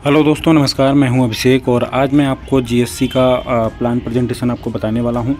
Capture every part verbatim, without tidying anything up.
Hello दोस्तों, नमस्कार। मैं हूं अभिषेक और आज मैं आपको जीएससी का प्लान प्रेजेंटेशन आपको बताने वाला हूं।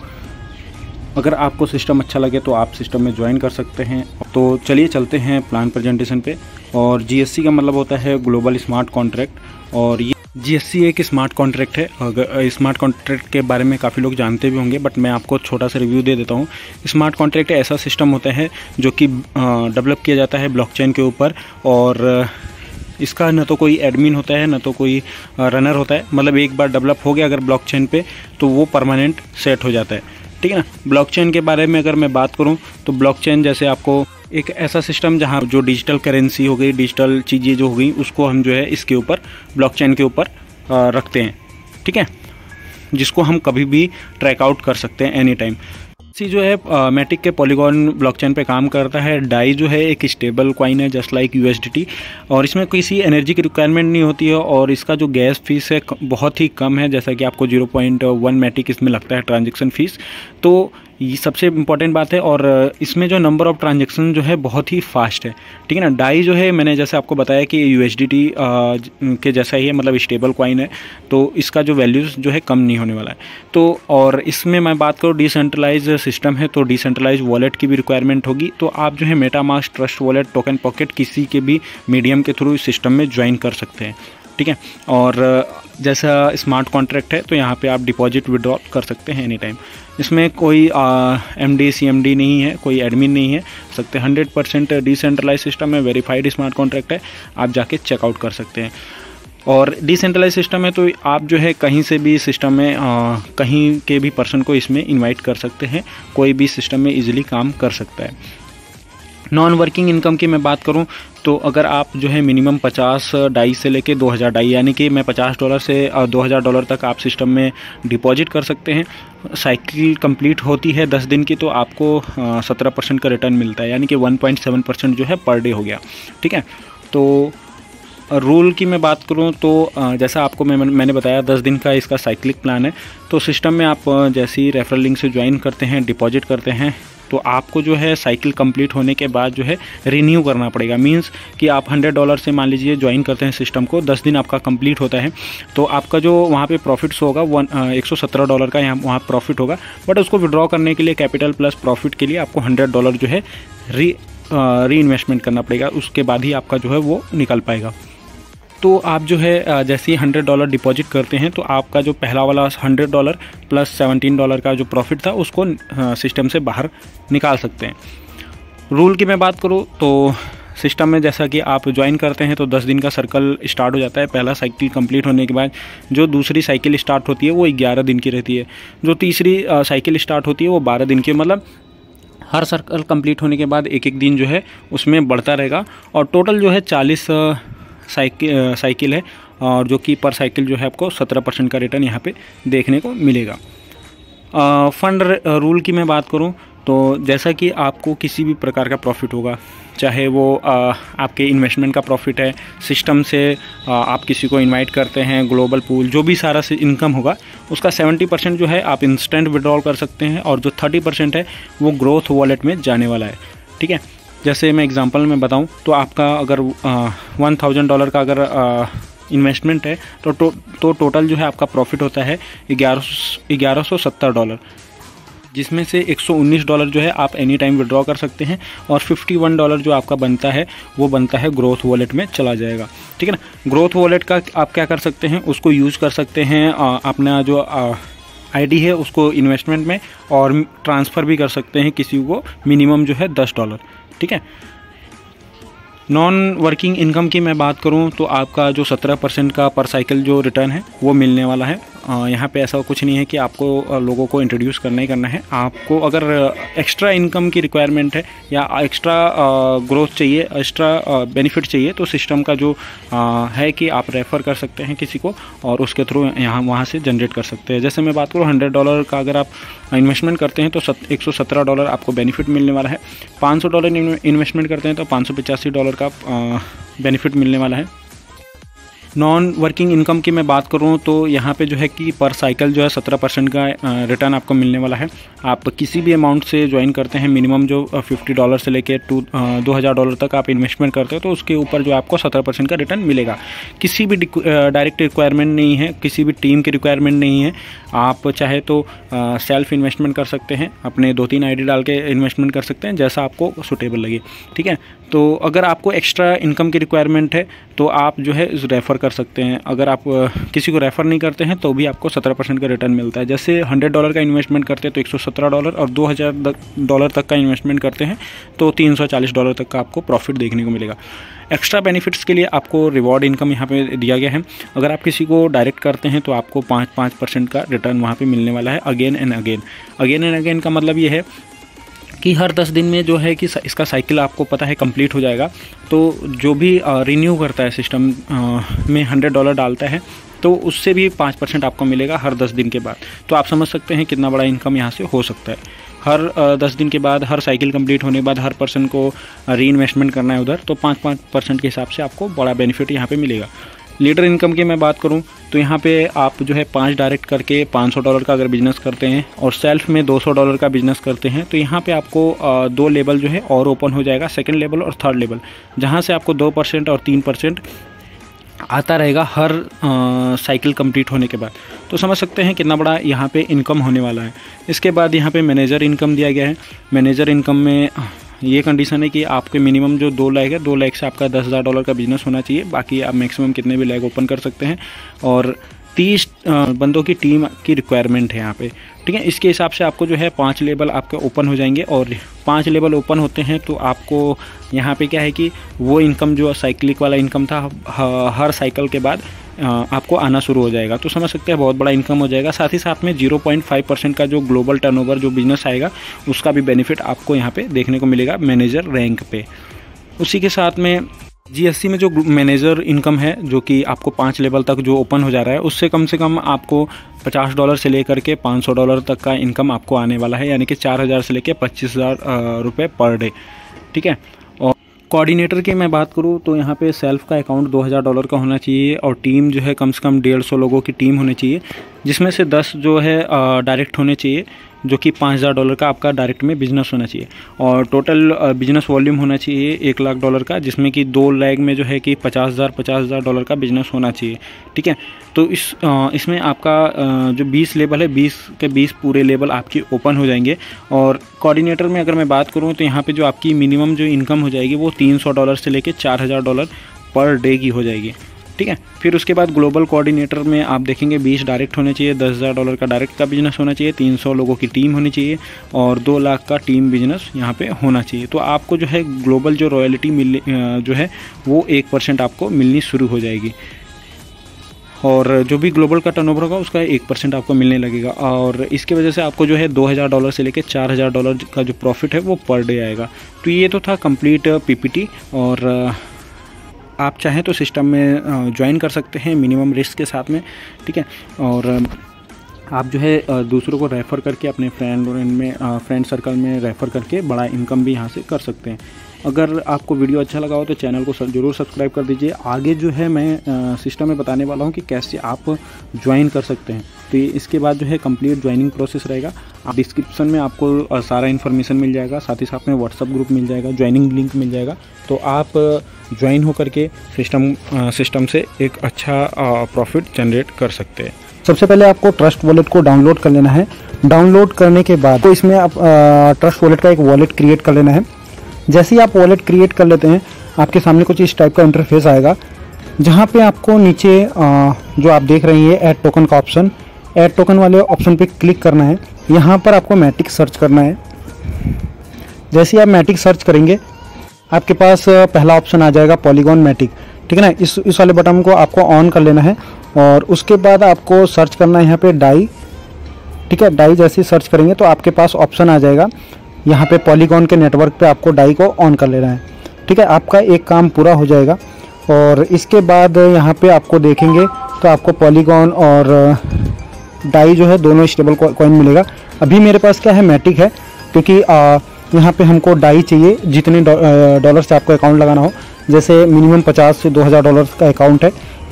अगर आपको सिस्टम अच्छा लगे तो आप सिस्टम में ज्वाइन कर सकते हैं। तो चलिए चलते हैं प्लान प्रेजेंटेशन पे। और जीएससी का मतलब होता है ग्लोबल स्मार्ट कॉन्ट्रैक्ट, और ये जीएससी एक स्मार्ट कॉन्ट्रैक्ट है। अगर स्मार्ट कॉन्ट्रैक्ट के बारे में काफ़ी लोग जानते भी होंगे, बट मैं आपको छोटा सा रिव्यू दे देता हूँ। स्मार्ट कॉन्ट्रैक्ट ऐसा सिस्टम होता है जो कि डेवलप किया जाता है ब्लॉकचेन के ऊपर, और इसका न तो कोई एडमिन होता है न तो कोई रनर होता है। मतलब एक बार डेवलप हो गया अगर ब्लॉकचेन पे तो वो परमानेंट सेट हो जाता है, ठीक है ना। ब्लॉकचेन के बारे में अगर मैं बात करूं तो ब्लॉकचेन जैसे आपको एक ऐसा सिस्टम जहां जो डिजिटल करेंसी हो गई, डिजिटल चीज़ें जो हो गई, उसको हम जो है इसके ऊपर ब्लॉकचेन के ऊपर रखते हैं, ठीक है, जिसको हम कभी भी ट्रैक आउट कर सकते हैं एनी टाइम। सी जो है मैटिक के पॉलीगॉन ब्लॉकचेन पे काम करता है। डाई जो है एक स्टेबल कॉइन है जस्ट लाइक यूएसडीटी, और इसमें किसी एनर्जी की रिक्वायरमेंट नहीं होती है, और इसका जो गैस फीस है बहुत ही कम है। जैसा कि आपको ज़ीरो पॉइंट वन मैटिक इसमें लगता है ट्रांजैक्शन फीस, तो ये सबसे इम्पॉर्टेंट बात है। और इसमें जो नंबर ऑफ़ ट्रांजैक्शन जो है बहुत ही फास्ट है, ठीक है ना। डाई जो है मैंने जैसे आपको बताया कि यूएसडीटी के जैसा ही है, मतलब स्टेबल कॉइन है, तो इसका जो वैल्यूज़ जो है कम नहीं होने वाला है। तो और इसमें मैं बात करूँ डिसेंट्रलाइज सिस्टम है, तो डिसेंट्रलाइज वॉलेट की भी रिक्वायरमेंट होगी। तो आप जो है MetaMask, trust wallet, token pocket किसी के भी मीडियम के थ्रू इस सिस्टम में ज्वाइन कर सकते हैं, ठीक है। और जैसा स्मार्ट कॉन्ट्रैक्ट है तो यहाँ पे आप डिपॉजिट विड्रॉ कर सकते हैं एनी टाइम। इसमें कोई M D C M D नहीं है, कोई एडमिन नहीं है सकते। हंड्रेड परसेंट डिसेंट्रलाइज सिस्टम है, वेरीफाइड स्मार्ट कॉन्ट्रैक्ट है, आप जाके चेकआउट कर सकते हैं। और डिसेंट्रलाइज सिस्टम है तो आप जो है कहीं से भी सिस्टम में आ, कहीं के भी पर्सन को इसमें इनवाइट कर सकते हैं, कोई भी सिस्टम में इजीली काम कर सकता है। नॉन वर्किंग इनकम की मैं बात करूं तो अगर आप जो है मिनिमम पचास डाई से लेके दो हज़ार डाई, यानी कि मैं पचास डॉलर से दो हज़ार डॉलर तक आप सिस्टम में डिपॉजिट कर सकते हैं। साइकिल कंप्लीट होती है दस दिन की तो आपको सत्रह परसेंट का रिटर्न मिलता है, यानी कि वन पॉइंट सेवन परसेंट जो है पर डे हो गया, ठीक है। तो रूल की मैं बात करूं तो जैसा आपको मैं मैंने बताया दस दिन का इसका साइक्लिक प्लान है। तो सिस्टम में आप जैसे ही रेफरल लिंक से ज्वाइन करते हैं, डिपॉजिट करते हैं, तो आपको जो है साइकिल कंप्लीट होने के बाद जो है रिन्यू करना पड़ेगा। मींस कि आप हंड्रेड डॉलर से मान लीजिए ज्वाइन करते हैं सिस्टम को, दस दिन आपका कंप्लीट होता है, तो आपका जो वहाँ पे प्रॉफिट्स होगा वन एक सौ सत्रह डॉलर का यहाँ वहाँ प्रॉफिट होगा। बट उसको विड्रॉ करने के लिए कैपिटल प्लस प्रॉफिट के लिए आपको हंड्रेड डॉलर जो है री री इन्वेस्टमेंट करना पड़ेगा, उसके बाद ही आपका जो है वो निकल पाएगा। तो आप जो है जैसे ही हंड्रेड डॉलर डिपॉजिट करते हैं तो आपका जो पहला वाला hundred dollar plus seventeen dollar का जो प्रॉफिट था उसको सिस्टम से बाहर निकाल सकते हैं। रूल की मैं बात करूं तो सिस्टम में जैसा कि आप ज्वाइन करते हैं तो दस दिन का सर्कल स्टार्ट हो जाता है। पहला साइकिल कंप्लीट होने के बाद जो दूसरी साइकिल स्टार्ट होती है वो ग्यारह दिन की रहती है, जो तीसरी साइकिल स्टार्ट होती है वो बारह दिन की। मतलब हर सर्कल कंप्लीट होने के बाद एक एक दिन जो है उसमें बढ़ता रहेगा, और टोटल जो है चालीस साइकिल साइकिल है, और जो कि पर साइकिल जो है आपको सत्रह परसेंट का रिटर्न यहाँ पे देखने को मिलेगा। फंड रूल की मैं बात करूँ तो जैसा कि आपको किसी भी प्रकार का प्रॉफिट होगा, चाहे वो आ, आपके इन्वेस्टमेंट का प्रॉफिट है, सिस्टम से आ, आप किसी को इनवाइट करते हैं, ग्लोबल पूल, जो भी सारा से इनकम होगा उसका सेवेंटी परसेंट जो है आप इंस्टेंट विड्रॉल कर सकते हैं, और जो थर्टी परसेंट है वो ग्रोथ वॉलेट में जाने वाला है, ठीक है। जैसे मैं एग्जांपल में बताऊं तो आपका अगर वन थाउजेंड डॉलर का अगर इन्वेस्टमेंट है तो टो, तो टोटल जो है आपका प्रॉफिट होता है ग्यारह ग्यारह सौ सत्तर डॉलर, जिसमें से एक सौ उन्नीस डॉलर जो है आप एनी टाइम विड्रॉ कर सकते हैं, और इक्यावन डॉलर जो आपका बनता है वो बनता है ग्रोथ वॉलेट में चला जाएगा, ठीक है ना। ग्रोथ वॉलेट का आप क्या कर सकते हैं, उसको यूज़ कर सकते हैं अपना जो आईडी है उसको इन्वेस्टमेंट में, और ट्रांसफ़र भी कर सकते हैं किसी को, मिनिमम जो है दस डॉलर, ठीक है। नॉन वर्किंग इनकम की मैं बात करूं तो आपका जो सत्रह परसेंट का पर साइकिल जो रिटर्न है वो मिलने वाला है। यहाँ पे ऐसा कुछ नहीं है कि आपको लोगों को इंट्रोड्यूस करना ही करना है। आपको अगर एक्स्ट्रा इनकम की रिक्वायरमेंट है या एक्स्ट्रा ग्रोथ चाहिए, एक्स्ट्रा बेनिफिट चाहिए, तो सिस्टम का जो है कि आप रेफ़र कर सकते हैं किसी को, और उसके थ्रू यहाँ वहाँ से जनरेट कर सकते हैं। जैसे मैं बात करूँ हंड्रेड डॉलर का अगर आप इन्वेस्टमेंट करते हैं तो एक सौ सत्रह डॉलर आपको बेनिफिट मिलने वाला है। पाँच सौ डॉलर इन्वेस्टमेंट करते हैं तो पाँच सौ पचासी डॉलर का बेनिफिट मिलने वाला है। नॉन वर्किंग इनकम की मैं बात करूं तो यहाँ पे जो है कि पर साइकिल जो है सत्रह परसेंट का रिटर्न आपको मिलने वाला है। आप किसी भी अमाउंट से ज्वाइन करते हैं, मिनिमम जो फिफ्टी डॉलर से लेके टू दो हज़ार डॉलर तक आप इन्वेस्टमेंट करते हो तो उसके ऊपर जो आपको सत्रह परसेंट का रिटर्न मिलेगा। किसी भी डायरेक्ट रिक्वायरमेंट नहीं है, किसी भी टीम की रिक्वायरमेंट नहीं है। आप चाहे तो सेल्फ इन्वेस्टमेंट कर सकते हैं, अपने दो तीन आई डी डाल के इन्वेस्टमेंट कर सकते हैं जैसा आपको सुटेबल लगे। ठीक है, तो अगर आपको एक्स्ट्रा इनकम की रिक्वायरमेंट है तो आप जो है रेफ़र कर सकते हैं। अगर आप किसी को रेफ़र नहीं करते हैं तो भी आपको सत्रह परसेंट का रिटर्न मिलता है। जैसे हंड्रेड डॉलर का इन्वेस्टमेंट करते हैं तो एक सौ सत्रह डॉलर, और दो हज़ार डॉलर तक का इन्वेस्टमेंट करते हैं तो तीन सौ चालीस डॉलर तक का आपको प्रॉफिट देखने को मिलेगा। एक्स्ट्रा बेनिफिट्स के लिए आपको रिवॉर्ड इनकम यहाँ पे दिया गया है। अगर आप किसी को डायरेक्ट करते हैं तो आपको पाँच पाँच परसेंट का रिटर्न वहाँ पे मिलने वाला है again and again. Again and again का मतलब ये है कि हर दस दिन में जो है कि इसका साइकिल आपको पता है कंप्लीट हो जाएगा। तो जो भी रिन्यू करता है सिस्टम में हंड्रेड डॉलर डालता है तो उससे भी पाँच परसेंट आपको मिलेगा हर दस दिन के बाद। तो आप समझ सकते हैं कितना बड़ा इनकम यहाँ से हो सकता है। हर दस दिन के बाद, हर साइकिल कंप्लीट होने के बाद हर पर्सन को री इन्वेस्टमेंट करना है उधर, तो पाँच पाँच परसेंट के हिसाब से आपको बड़ा बेनिफिट यहाँ पे मिलेगा। लीडर इनकम की मैं बात करूं तो यहाँ पे आप जो है पाँच डायरेक्ट करके पाँच सौ डॉलर का अगर बिजनेस करते हैं और सेल्फ में दो सौ डॉलर का बिजनेस करते हैं तो यहाँ पे आपको दो लेवल जो है और ओपन हो जाएगा, सेकंड लेवल और थर्ड लेवल, जहाँ से आपको दो परसेंट और तीन परसेंट आता रहेगा हर आ, साइकिल कंप्लीट होने के बाद। तो समझ सकते हैं कितना बड़ा यहाँ पे इनकम होने वाला है। इसके बाद यहाँ पे मैनेजर इनकम दिया गया है। मैनेजर इनकम में ये कंडीशन है कि आपके मिनिमम जो दो लाख है, दो लाख से आपका दस हज़ार डॉलर का बिजनेस होना चाहिए। बाकी आप मैक्सिमम कितने भी लाख ओपन कर सकते हैं, और तीस बंदों की टीम की रिक्वायरमेंट है यहाँ पे। ठीक है, इसके हिसाब से आपको जो है पांच लेवल आपके ओपन हो जाएंगे, और पांच लेवल ओपन होते हैं तो आपको यहाँ पे क्या है कि वो इनकम जो साइक्लिक वाला इनकम था हर साइकिल के बाद आपको आना शुरू हो जाएगा। तो समझ सकते हैं बहुत बड़ा इनकम हो जाएगा। साथ ही साथ में ज़ीरो पॉइंट फाइव परसेंट का जो ग्लोबल टर्नओवर जो बिजनेस आएगा उसका भी बेनिफिट आपको यहाँ पे देखने को मिलेगा मैनेजर रैंक पे। उसी के साथ में जीएससी में जो मैनेजर इनकम है जो कि आपको पाँच लेवल तक जो ओपन हो जा रहा है उससे कम से कम आपको पचास डॉलर से लेकर के पाँच सौ डॉलर तक का इनकम आपको आने वाला है, यानी कि चार हज़ार से लेकर पच्चीस हज़ार रुपये पर डे। ठीक है, और कोऑर्डिनेटर की मैं बात करूं तो यहाँ पे सेल्फ का अकाउंट दो हज़ार डॉलर का होना चाहिए, और टीम जो है कम से कम डेढ़ सौ लोगों की टीम होनी चाहिए, जिसमें से दस जो है डायरेक्ट होने चाहिए, जो कि पाँच हज़ार डॉलर का आपका डायरेक्ट में बिजनेस होना चाहिए। और टोटल बिजनेस वॉल्यूम होना चाहिए एक लाख डॉलर का, जिसमें कि दो लाख में जो है कि पचास हज़ार पचास हज़ार डॉलर का बिजनेस होना चाहिए। ठीक है, तो इस इसमें आपका जो बीस लेवल है, बीस के बीस पूरे लेवल आपकी ओपन हो जाएंगे। और कोऑर्डिनेटर में अगर मैं बात करूँ तो यहाँ पे जो आपकी मिनिमम जो इनकम हो जाएगी वो तीन सौ डॉलर से लेकर चार हज़ार डॉलर पर डे की हो जाएगी। ठीक है, फिर उसके बाद ग्लोबल कोऑर्डिनेटर में आप देखेंगे बीस डायरेक्ट होने चाहिए, दस हज़ार डॉलर का डायरेक्ट का बिजनेस होना चाहिए, तीन सौ लोगों की टीम होनी चाहिए, और दो लाख का टीम बिजनेस यहाँ पे होना चाहिए। तो आपको जो है ग्लोबल जो रॉयल्टी मिल जो है वो एक परसेंट आपको मिलनी शुरू हो जाएगी, और जो भी ग्लोबल का टर्नओवर होगा उसका एक परसेंट आपको मिलने लगेगा। और इसकी वजह से आपको जो है दो हज़ार डॉलर से लेकर चार हज़ार डॉलर का जो प्रॉफिट है वो पर डे आएगा। तो ये तो था कंप्लीट पीपीटी, और आप चाहें तो सिस्टम में ज्वाइन कर सकते हैं मिनिमम रिस्क के साथ में। ठीक है, और आप जो है दूसरों को रेफ़र करके अपने फ्रेंड में फ्रेंड सर्कल में रेफ़र करके बड़ा इनकम भी यहाँ से कर सकते हैं। अगर आपको वीडियो अच्छा लगा हो तो चैनल को ज़रूर सब्सक्राइब कर दीजिए। आगे जो है मैं सिस्टम में बताने वाला हूँ कि कैसे आप ज्वाइन कर सकते हैं। तो इसके बाद जो है कंप्लीट ज्वाइनिंग प्रोसेस रहेगा। आप डिस्क्रिप्शन में आपको सारा इन्फॉर्मेशन मिल जाएगा, साथ ही साथ में व्हाट्सअप ग्रुप मिल जाएगा, ज्वाइनिंग लिंक मिल जाएगा। तो आप ज्वाइन होकर के सिस्टम सिस्टम से एक अच्छा प्रॉफिट जनरेट कर सकते हैं। सबसे पहले आपको ट्रस्ट वॉलेट को डाउनलोड कर लेना है। डाउनलोड करने के बाद तो इसमें आप ट्रस्ट वॉलेट का एक वॉलेट क्रिएट कर लेना है। जैसे ही आप वॉलेट क्रिएट कर लेते हैं आपके सामने कुछ इस टाइप का इंटरफेस आएगा, जहां पे आपको नीचे जो आप देख रहे हैं ऐड टोकन का ऑप्शन, ऐड टोकन वाले ऑप्शन पे क्लिक करना है। यहाँ पर आपको मैटिक सर्च करना है। जैसे ही आप मैटिक सर्च करेंगे आपके पास पहला ऑप्शन आ जाएगा पॉलीगॉन मैटिक। ठीक है ना, इस इस वाले बटन को आपको ऑन कर लेना है, और उसके बाद आपको सर्च करना है यहाँ पे डाई। ठीक है, डाई जैसे ही सर्च करेंगे तो आपके पास ऑप्शन आ जाएगा यहाँ पे पॉलीगॉन के नेटवर्क पे आपको डाई को ऑन कर लेना है। ठीक है, आपका एक काम पूरा हो जाएगा। और इसके बाद यहाँ पे आपको देखेंगे तो आपको पॉलीगॉन और डाई जो है दोनों स्टेबल कॉइन मिलेगा। अभी मेरे पास क्या है, मैटिक है, क्योंकि यहाँ पे हमको डाई चाहिए जितने डॉलर से आपको अकाउंट लगाना हो। जैसे मिनिमम पचास से दो हज़ार डॉलर का अकाउंट है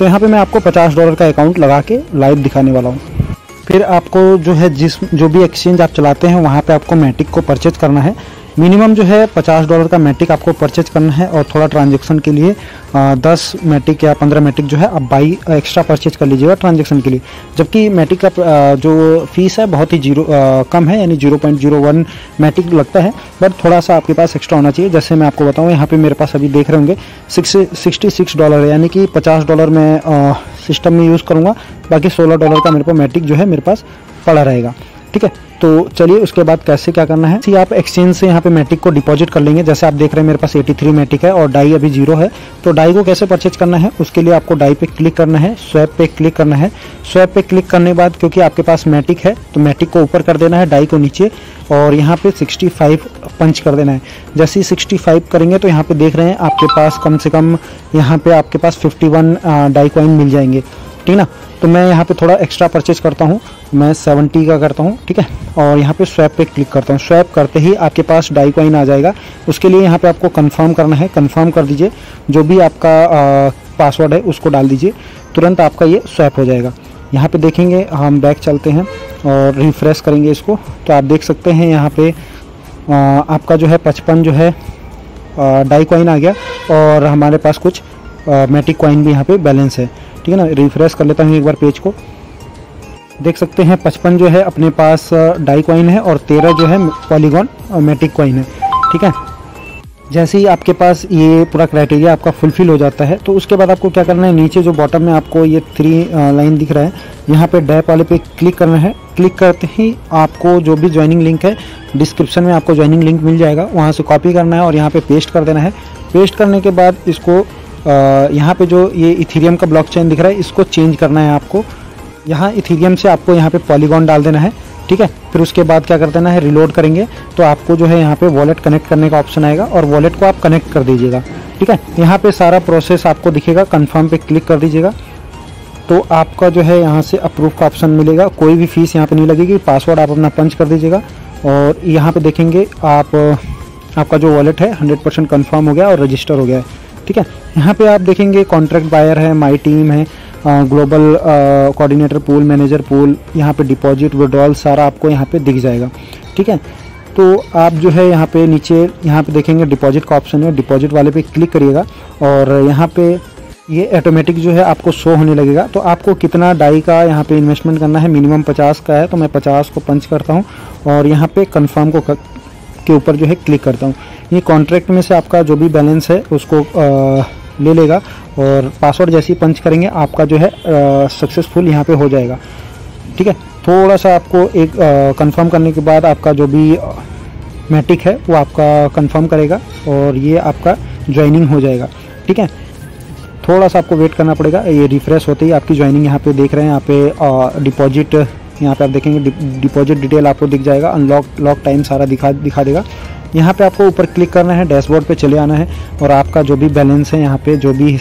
तो यहाँ पे मैं आपको पचास डॉलर का अकाउंट लगा के लाइव दिखाने वाला हूँ। फिर आपको जो है जिस जो भी एक्सचेंज आप चलाते हैं वहाँ पे आपको मैटिक को परचेज करना है। मिनिमम जो है पचास डॉलर का मैटिक आपको परचेज करना है और थोड़ा ट्रांजैक्शन के लिए दस मैटिक या पंद्रह मैटिक जो है आप बाई एक्स्ट्रा परचेज कर लीजिएगा ट्रांजैक्शन के लिए। जबकि मैटिक का आ, जो फीस है बहुत ही जीरो आ, कम है, यानी zero point zero one MATIC लगता है, बट थोड़ा सा आपके पास एक्स्ट्रा होना चाहिए। जैसे मैं आपको बताऊँ, यहाँ पे मेरे पास अभी देख रहे होंगे सिक्सटी सिक्स डॉलर है, यानी कि पचास डॉलर मैं सिस्टम में यूज़ करूँगा, बाकी सोलह डॉलर का मेरे पास मैटिक जो है मेरे पास पड़ा रहेगा। ठीक है, तो चलिए उसके बाद कैसे क्या करना है। सी आप एक्सचेंज से यहाँ पे मैटिक को डिपॉजिट कर लेंगे। जैसे आप देख रहे हैं मेरे पास तिरासी मैटिक है और डाई अभी जीरो है। तो डाई को कैसे परचेज करना है, उसके लिए आपको डाई पे क्लिक करना है, स्वैप पे क्लिक करना है। स्वैप पे क्लिक करने के बाद क्योंकि आपके पास मैटिक है तो मैटिक को ऊपर कर देना है, डाई को नीचे, और यहाँ पे पैंसठ पंच कर देना है। जैसे ही पैंसठ करेंगे तो यहाँ पे देख रहे हैं आपके पास कम से कम यहाँ पे आपके पास इक्यावन डाई कॉइन मिल जाएंगे। ठीक ना, तो मैं यहाँ पे थोड़ा एक्स्ट्रा परचेज करता हूँ, मैं सत्तर का करता हूँ। ठीक है, और यहाँ पे स्वैप पे क्लिक करता हूँ। स्वैप करते ही आपके पास डाई कॉइन आ जाएगा। उसके लिए यहाँ पे आपको कंफर्म करना है, कंफर्म कर दीजिए। जो भी आपका पासवर्ड है उसको डाल दीजिए, तुरंत आपका ये स्वैप हो जाएगा। यहाँ पे देखेंगे, हम बैक चलते हैं और रिफ्रेश करेंगे इसको, तो आप देख सकते हैं यहाँ पे आ, आपका जो है पचपन जो है डाई कॉइन आ गया और हमारे पास कुछ मैटिक कॉइन भी यहाँ पे बैलेंस है। ठीक है ना, रिफ्रेश कर लेता हूँ एक बार पेज को। देख सकते हैं पचपन जो है अपने पास डाई कॉइन है और तेरह जो है पॉलीगॉन मैटिक कॉइन है। ठीक है, जैसे ही आपके पास ये पूरा क्राइटेरिया आपका फुलफिल हो जाता है तो उसके बाद आपको क्या करना है, नीचे जो बॉटम में आपको ये थ्री लाइन दिख रहा है, यहाँ पे डैप वाले पे क्लिक करना है। क्लिक करते ही आपको जो भी ज्वाइनिंग लिंक है डिस्क्रिप्शन में आपको ज्वाइनिंग लिंक मिल जाएगा, वहाँ से कॉपी करना है और यहाँ पे पेस्ट कर देना है। पेस्ट करने के बाद इसको यहाँ पे जो ये इथीरियम का ब्लॉकचेन दिख रहा है इसको चेंज करना है आपको। यहाँ इथीरियम से आपको यहाँ पे पॉलीगॉन डाल देना है। ठीक है, फिर उसके बाद क्या कर देना है, रिलोड करेंगे तो आपको जो है यहाँ पे वॉलेट कनेक्ट करने का ऑप्शन आएगा और वॉलेट को आप कनेक्ट कर दीजिएगा। ठीक है, यहाँ पे सारा प्रोसेस आपको दिखेगा, कंफर्म पे क्लिक कर दीजिएगा तो आपका जो है यहाँ से अप्रूव का ऑप्शन मिलेगा। कोई भी फीस यहाँ पे नहीं लगेगी, पासवर्ड आप अपना पंच कर दीजिएगा और यहाँ पे देखेंगे आप आपका जो वॉलेट है हंड्रेड परसेंट कन्फर्म हो गया और रजिस्टर हो गया है। ठीक है, यहाँ पे आप देखेंगे कॉन्ट्रैक्ट बायर है, माई टीम है, global coordinator pool, manager pool, यहाँ पे डिपॉजिट विड्रॉल सारा आपको यहाँ पे दिख जाएगा। ठीक है, तो आप जो है यहाँ पे नीचे यहाँ पे देखेंगे डिपॉजिट का ऑप्शन है, डिपॉजिट वाले पे क्लिक करिएगा और यहाँ पे ये ऑटोमेटिक जो है आपको शो होने लगेगा। तो आपको कितना डाई का यहाँ पे इन्वेस्टमेंट करना है, मिनिमम पचास का है तो मैं पचास को पंच करता हूँ और यहाँ पे कन्फर्म को कर, के ऊपर जो है क्लिक करता हूँ। ये कॉन्ट्रैक्ट में से आपका जो भी बैलेंस है उसको आ, ले लेगा और पासवर्ड जैसे ही पंच करेंगे आपका जो है सक्सेसफुल यहाँ पे हो जाएगा। ठीक है, थोड़ा सा आपको एक कंफर्म करने के बाद आपका जो भी मैटिक है वो आपका कंफर्म करेगा और ये आपका ज्वाइनिंग हो जाएगा। ठीक है, थोड़ा सा आपको वेट करना पड़ेगा। ये रिफ्रेश होते ही आपकी ज्वाइनिंग यहाँ पे देख रहे हैं, यहाँ पे डिपॉजिट यहाँ पे आप देखेंगे डिपॉजिट डिटेल आपको दिख जाएगा, अनलॉक लॉक टाइम सारा दिखा दिखा देगा। यहाँ पे आपको ऊपर क्लिक करना है, डैशबोर्ड पे चले आना है और आपका जो भी बैलेंस है यहाँ पे जो भी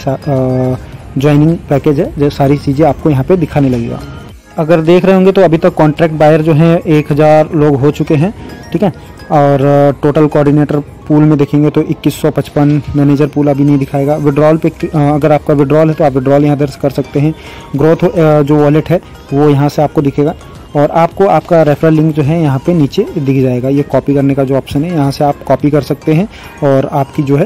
ज्वाइनिंग पैकेज है जो सारी चीज़ें आपको यहाँ पे दिखाने लगेगा। अगर देख रहे होंगे तो अभी तक कॉन्ट्रैक्ट बायर जो हैं एक हज़ार लोग हो चुके हैं। ठीक है, और टोटल कोऑर्डिनेटर पूल में देखेंगे तो इक्कीस सौ पचपन, मैनेजर पूल अभी नहीं दिखाएगा। विड्रॉल पे अगर आपका विड्रॉल है तो आप विड्रॉल यहाँ दर्ज कर सकते हैं। ग्रोथ जो वॉलेट है वो यहाँ से आपको दिखेगा और आपको आपका रेफरल लिंक जो है यहाँ पे नीचे दिख जाएगा। ये कॉपी करने का जो ऑप्शन है यहाँ से आप कॉपी कर सकते हैं और आपकी जो है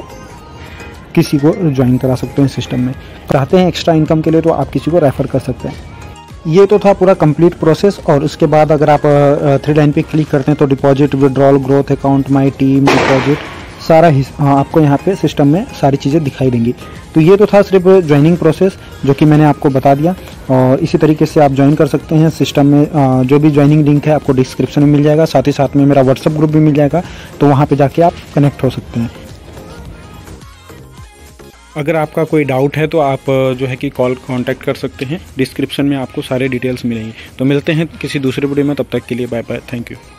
किसी को ज्वाइन करा सकते हैं सिस्टम में। चाहते हैं एक्स्ट्रा इनकम के लिए तो आप किसी को रेफ़र कर सकते हैं। ये तो था पूरा कंप्लीट प्रोसेस और उसके बाद अगर आप थ्री लाइन पे क्लिक करते हैं तो deposit, withdrawal, growth account, my team, deposit सारा ही आपको यहाँ पे सिस्टम में सारी चीज़ें दिखाई देंगी। तो ये तो था सिर्फ ज्वाइनिंग प्रोसेस जो कि मैंने आपको बता दिया और इसी तरीके से आप ज्वाइन कर सकते हैं सिस्टम में। जो भी ज्वाइनिंग लिंक है आपको डिस्क्रिप्शन में मिल जाएगा, साथ ही साथ में मेरा व्हाट्सअप ग्रुप भी मिल जाएगा, तो वहाँ पे जाके आप कनेक्ट हो सकते हैं। अगर आपका कोई डाउट है तो आप जो है कि कॉल कांटेक्ट कर सकते हैं, डिस्क्रिप्शन में आपको सारे डिटेल्स मिलेंगे। तो मिलते हैं किसी दूसरे वीडियो में, तब तक के लिए बाय बाय, थैंक यू।